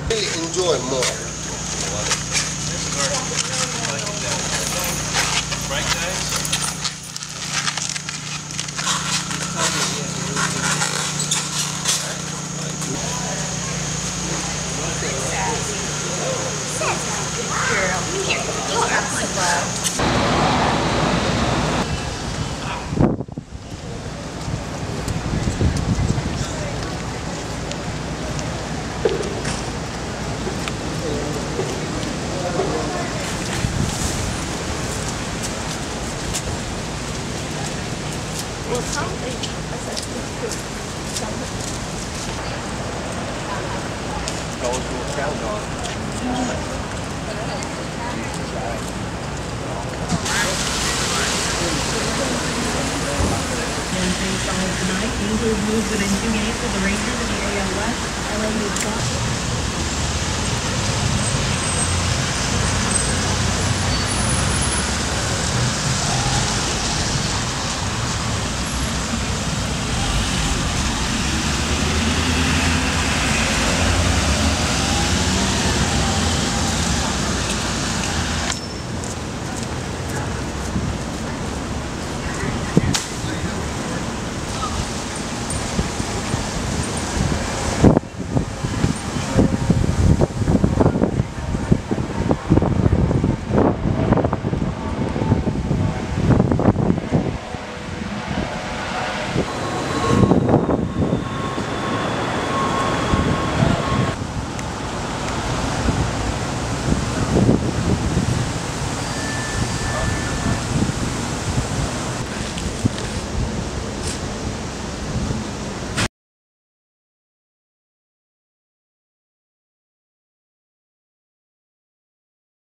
Really enjoy more. This is our break days. Girl, here. You are like love. Well, probably. Wednesday solid tonight. Angels moved within 2 games of the Rangers in the AL West.